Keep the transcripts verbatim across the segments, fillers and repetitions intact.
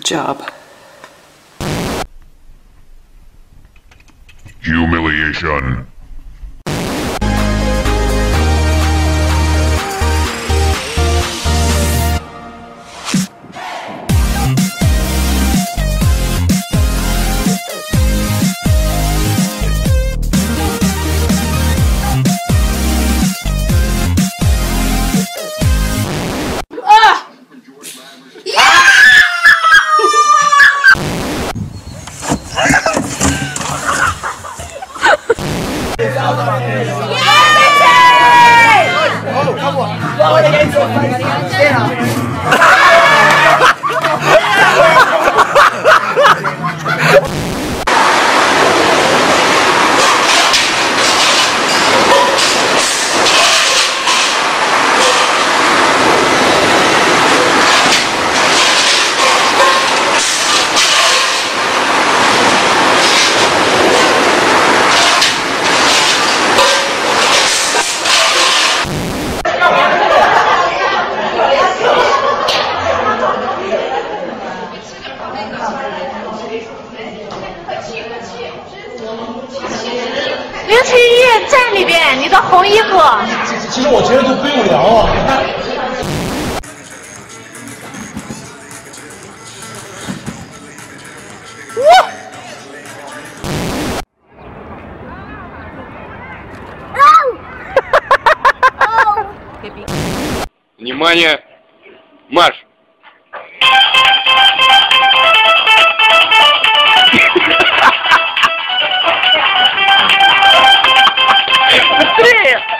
job. Humiliation. 零七一站里边，你的红衣服。 其实我觉得都不用聊啊。 Внимание! Марш! Быстрее!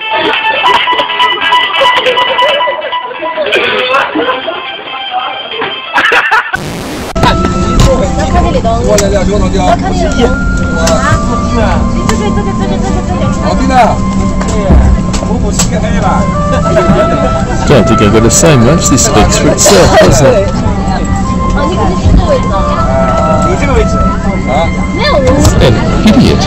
过来了，就老掉。 看你的啊！你这边，这边，这边，这边，这边。 好的呢。我不是个黑吧。 Don't think I've got to say much. This speaks for itself, doesn't it? 啊，你肯定是这个位置啊。 你这个位置啊？ 没有人。 An idiot.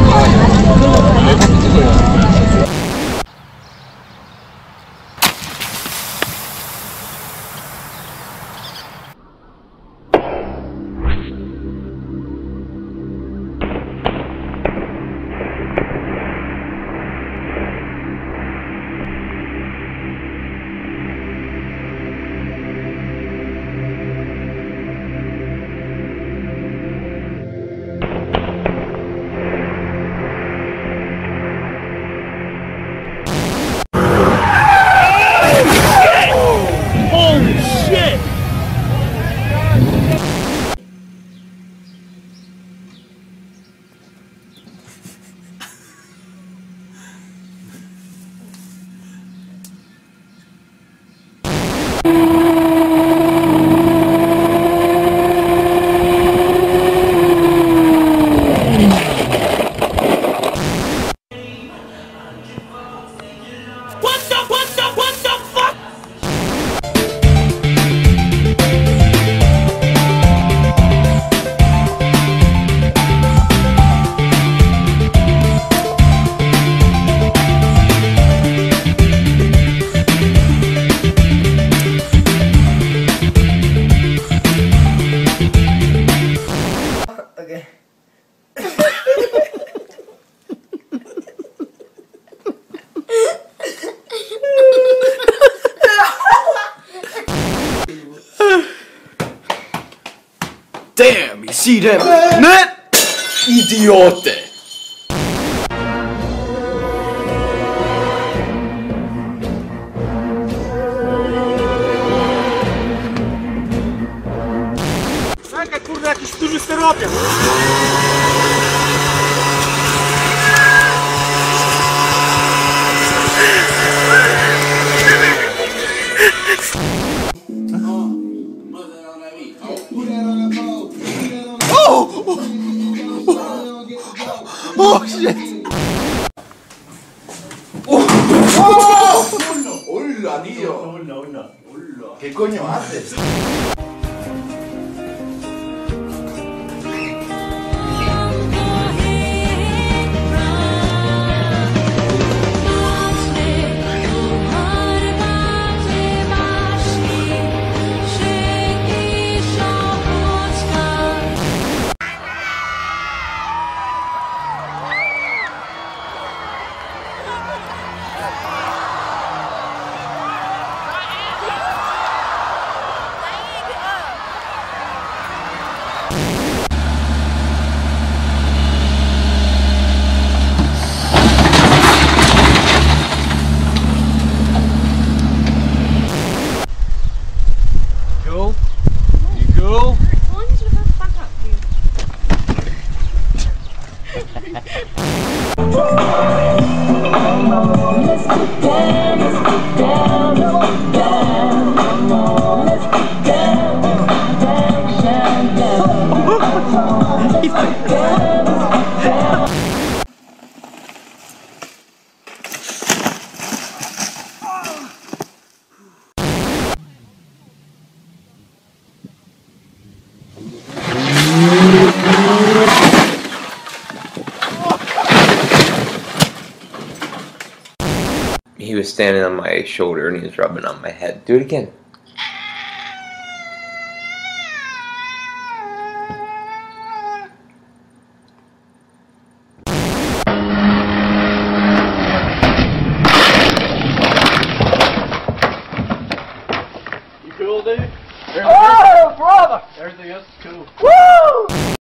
Damn, you see them? Net? Idiote! Czekaj, kurde, jakiś turzysty robią. Oh shit! ¡Oh! ¡Hola, tío! Hola, hola, hola. ¿Qué coño haces? Show He was standing on my shoulder and he was rubbing on my head. Do it again. You cool, dude? Oh, brother! Everything else is cool. Woo!